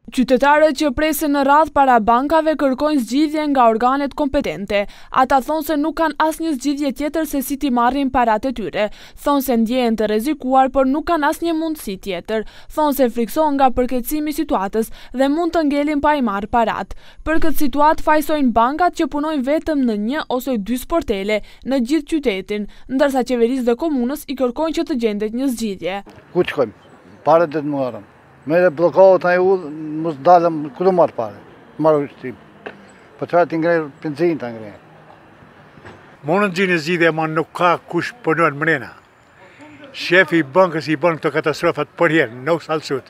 Qytetarët që presin në radhë para bankave kërkojnë zgjidhje nga organet kompetente. Ata thonë se nuk kanë asnjë zgjidhje tjetër se si t'i marrin paratë e tyre. Thonë se ndjehen të rrezikuar, por nuk kanë asnjë mundësi tjetër. Thonë se friksohen nga përkeqësimi i situatës dhe mund të ngelin pa i marrë paratë. Për këtë situatë fajsojnë bankat që punojnë vetëm në 1 ose 2 sportele në gjithë qytetin, ndërsa qeverisë dhe komunës i kërkojnë që të gjendet një zgjidhje. Ku shkojmë? Parat dhe të marrëm. Mere blokavët në EU, mos dalëm, ku do marrë pare? Marrë ushtim. Po çfarë t'i ngrejë benzinë t'a ngrejë? Monën gjinë zgjidhje, ma nuk ka kush punon mrena. Shefi i bankës i bën këto katastrofat për herë, nuk salsut.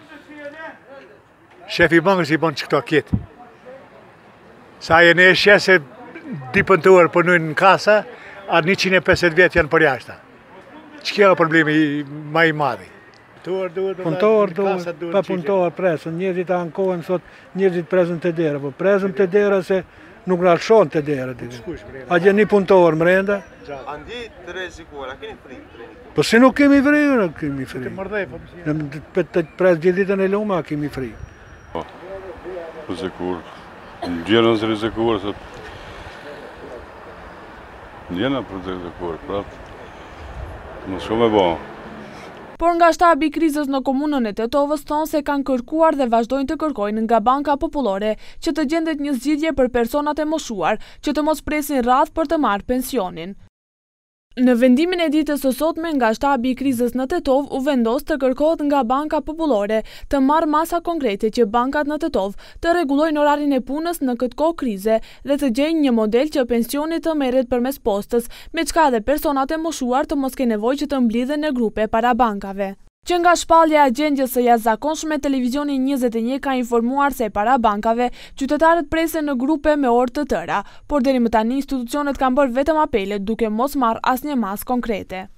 Shefi i bankës i bën që këto kjetë. Sa e në eshe se dipëntuar punojnë në kasa, a 150 vjetë janë për jashta. Që kjo problemi ma i madhi. Punëtor duhet, pa punëtor presën, njerëzit ankohen sot, njerëzit presën të dera, po presën të dera se nuk nalëshon të dera. A gjë një punëtor mrenda? A ndi të rrezikuar, a keni frikë? Po se nuk kemi frikë, nuk kemi frikë. Të presë gjithë ditën e lumë, a kemi frikë. Rrezikur, ndjena së rrezikur, se ndjena për të rrezikur, prapë, më shumë e bo. Por nga shtabi i krizës në komunën e Tetovës thonë se kanë kërkuar dhe vazhdojnë të kërkojnë nga Banka Popullore që të gjendet një zgjidhje për personat e moshuar që të mos presin radhë për të marrë pensionin. Në vendimin e ditës së sotme nga shtabi i krizës në Tetovë u vendos të kërkohet nga Banka Popullore të marrë masa konkrete që bankat në Tetovë të rregullojnë orarin e punës në këtë kohë krize dhe të gjejnë një model që pensioni të merret përmes postës, me çka edhe personat e moshuar të mos kenë nevojë që të mblidhen në grupe para bankave. Që nga shpallja e gjendjes së jashtëzakonshme, televizioni 21 ka informuar se para bankave, qytetarët presen në grupe me orë të tëra, por deri më tani institucionet kanë bërë vetëm apele duke mos marrë asnjë masë konkrete.